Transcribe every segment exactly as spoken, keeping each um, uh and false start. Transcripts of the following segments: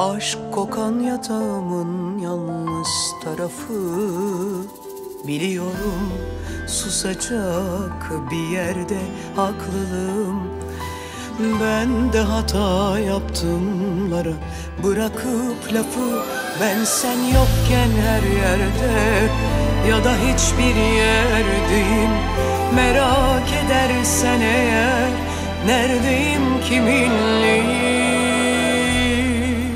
Aşk kokan yatağımın yalnız tarafı. Biliyorum susacak bir yerde haklılığım. Ben de hata yaptımlara bırakıp lafı. Ben sen yokken her yerde ya da hiçbir yerdeyim. Merak edersen eğer neredeyim, kiminleyim?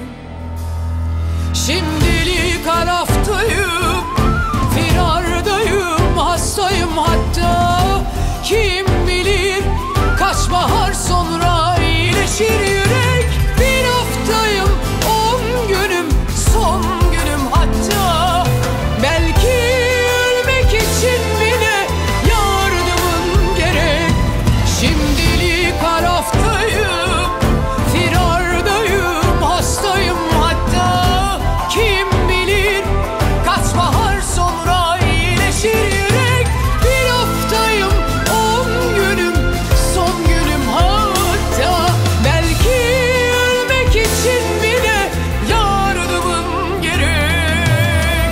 Şimdilik araftayım, firardayım, hastayım hatta. Kim bilir kaç bahar sonra iyileşir yürek. Bir haftayım, on günüm, son günüm hatta. Belki ölmek için bile yardımın gerek. Şimdilik araftayım, firardayım, hastayım hatta. Kim bilir kaç bahar sonra iyileşir yürek. Bir haftayım, on günüm, son günüm hatta. Belki ölmek için bile yardımın gerek.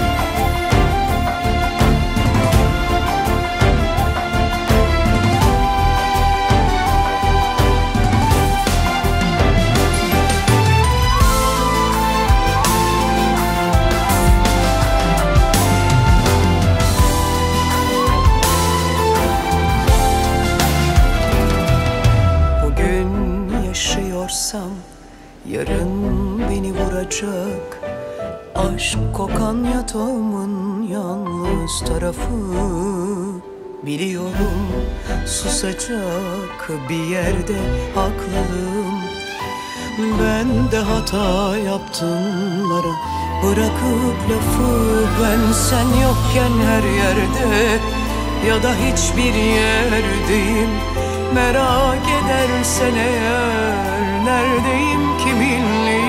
Bugün yaşıyorsam yarın beni vuracak. Aşk kokan yatağımın yalnız tarafı. Biliyorum susacak bir yerde haklılığım. Ben de hata yaptımlara bırakıp lafı. Ben sen yokken her yerde ya da hiçbir yerdeyim. Merak edersen eğer neredeyim, kiminleyim?